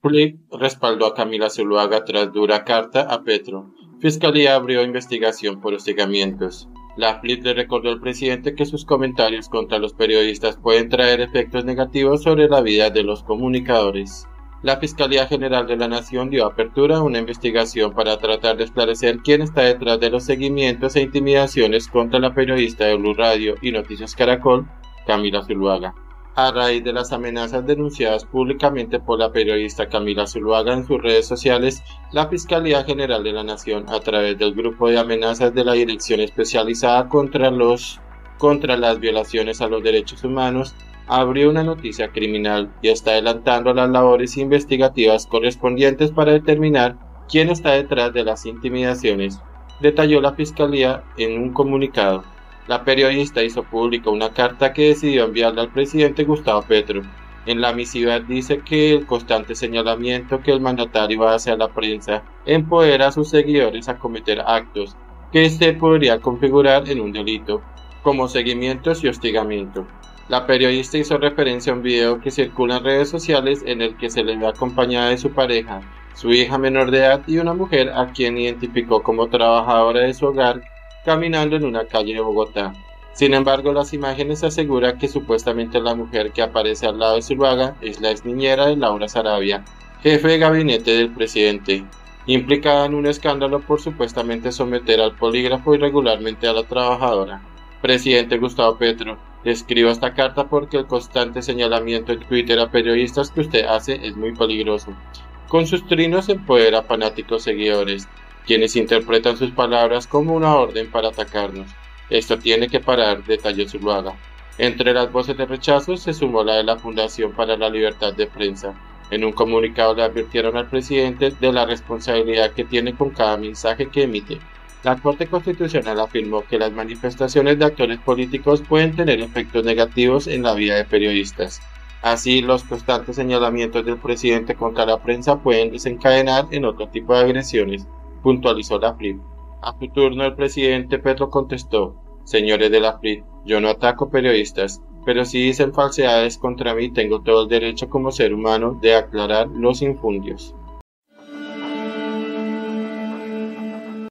Flick respaldó a Camila Zuluaga tras dura carta a Petro. Fiscalía abrió investigación por hostigamientos. La FLIP le recordó al presidente que sus comentarios contra los periodistas pueden traer efectos negativos sobre la vida de los comunicadores. La Fiscalía General de la Nación dio apertura a una investigación para tratar de esclarecer quién está detrás de los seguimientos e intimidaciones contra la periodista de Blue Radio y Noticias Caracol, Camila Zuluaga. A raíz de las amenazas denunciadas públicamente por la periodista Camila Zuluaga en sus redes sociales, la Fiscalía General de la Nación, a través del grupo de amenazas de la Dirección Especializada contra las Violaciones a los Derechos Humanos, abrió una noticia criminal y está adelantando las labores investigativas correspondientes para determinar quién está detrás de las intimidaciones, detalló la Fiscalía en un comunicado. La periodista hizo pública una carta que decidió enviarle al presidente Gustavo Petro. En la misiva dice que el constante señalamiento que el mandatario hace a la prensa empodera a sus seguidores a cometer actos que se podría configurar en un delito, como seguimientos y hostigamiento. La periodista hizo referencia a un video que circula en redes sociales en el que se le ve acompañada de su pareja, su hija menor de edad y una mujer a quien identificó como trabajadora de su hogar caminando en una calle de Bogotá. Sin embargo, las imágenes aseguran que supuestamente la mujer que aparece al lado de Zuluaga es la exniñera de Laura Sarabia, jefe de gabinete del presidente, implicada en un escándalo por supuestamente someter al polígrafo irregularmente a la trabajadora. Presidente Gustavo Petro, le escribo esta carta porque el constante señalamiento en Twitter a periodistas que usted hace es muy peligroso. Con sus trinos empodera a fanáticos seguidores, quienes interpretan sus palabras como una orden para atacarnos. Esto tiene que parar, detalló Zuluaga. Entre las voces de rechazo se sumó la de la Fundación para la Libertad de Prensa. En un comunicado le advirtieron al presidente de la responsabilidad que tiene con cada mensaje que emite. La Corte Constitucional afirmó que las manifestaciones de actores políticos pueden tener efectos negativos en la vida de periodistas. Así, los constantes señalamientos del presidente contra la prensa pueden desencadenar en otro tipo de agresiones, puntualizó la FLIP. A su turno, el presidente Petro contestó: señores de la FLIP, yo no ataco periodistas, pero si dicen falsedades contra mí, tengo todo el derecho como ser humano de aclarar los infundios.